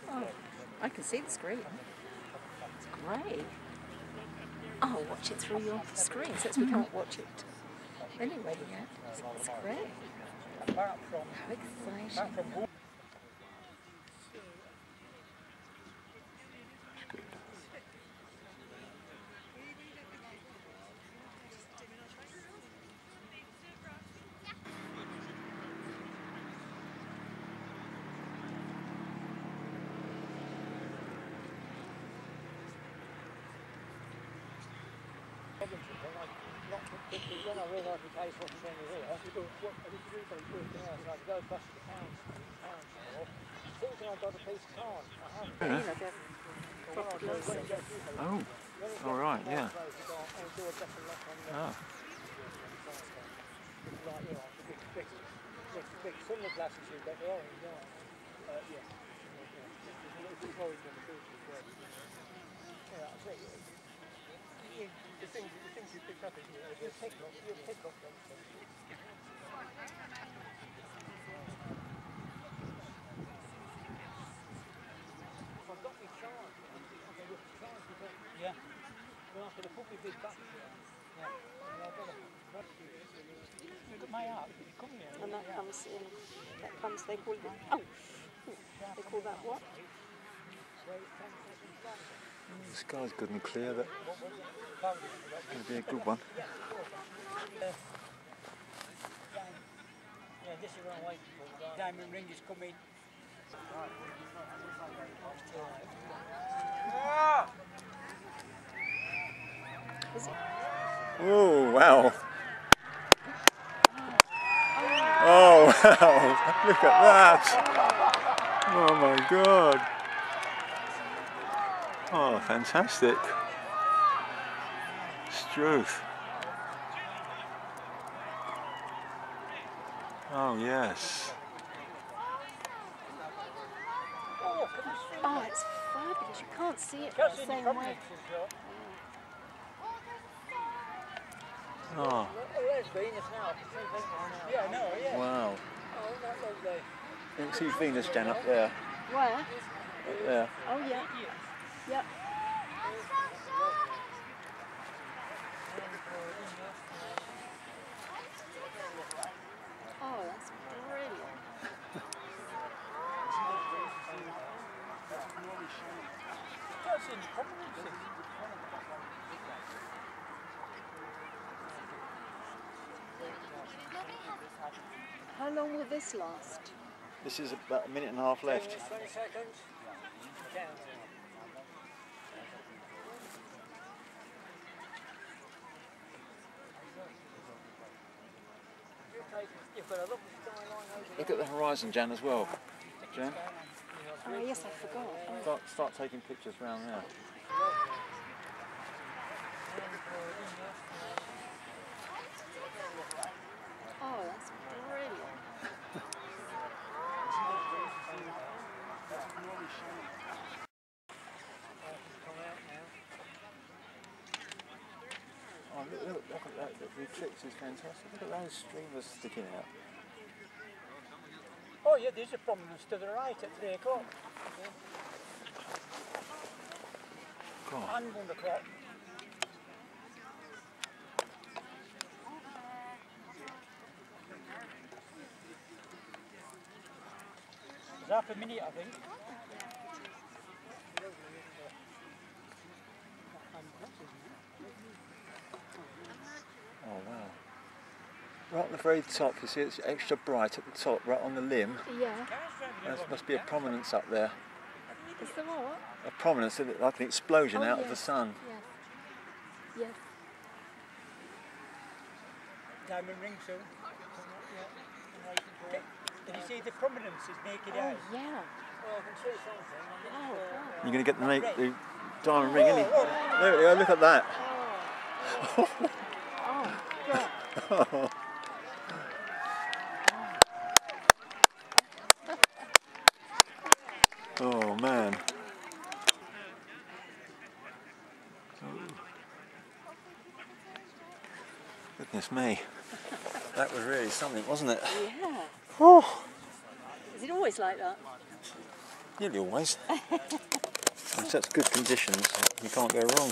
Oh, I can see the screen. It's great. I'll watch it through your screen since we can't watch it anyway yet. It's great. How exciting. When I realised the case wasn't going to be here, I said, well, what did you do? So I go bust the pounds store. Thinking I got a piece of time. Oh, all right, yeah. Oh. Some of the glasses you've got, they're orange, aren't they? Yes. It's orange on the filter as well. Yeah, that's it. The things you pick up, isn't it? You pick up them. I've got my charge. Yeah. Well, I could have put my big back here. Yeah. Look at my arm. Come here. And that comes in. That comes. They call it. Oh, they call that what? The sky's good and clear. That's going to be a good one. Yeah, this is what I'm waiting for. Diamond ring is coming. Oh, wow. Oh, wow. Look at that. Oh, my God. Oh, fantastic. Struth. Oh, yes. Oh, it's fabulous. You can't see it the same way. Oh. There's Venus now. Yeah, no, yeah. Wow. Oh, not lovely. You can see Venus, Jan, up there. Where? Up there. Oh, yeah. Yep. Oh, that's brilliant. How long will this last? This is about a minute and a half left. 20 seconds. Look at the horizon, Jan, as well. Jan? Oh, yes, I forgot. Start taking pictures around there. Oh, that's brilliant. Oh, look at that. The eclipse is fantastic. Look at those streamers sticking out. Oh yeah, there's a prominence to the right at 3 o'clock. God. And 1 o'clock. It's half a minute, I think. Oh, wow. Right at the very top, you see it's extra bright at the top, right on the limb. Yeah. There must be a prominence up there. Is there what? A prominence, like an explosion out of the sun. Yes. Yes. Diamond ring soon. Can you see the prominence is naked out? Yeah. Oh, I can see something. Oh, God. You're going to get the diamond ring, isn't he? There we go, look at that. Oh, God. Oh. Oh, man. Goodness me. That was really something, wasn't it? Yeah. Oh. Is it always like that? Nearly always. In such good conditions, you can't go wrong.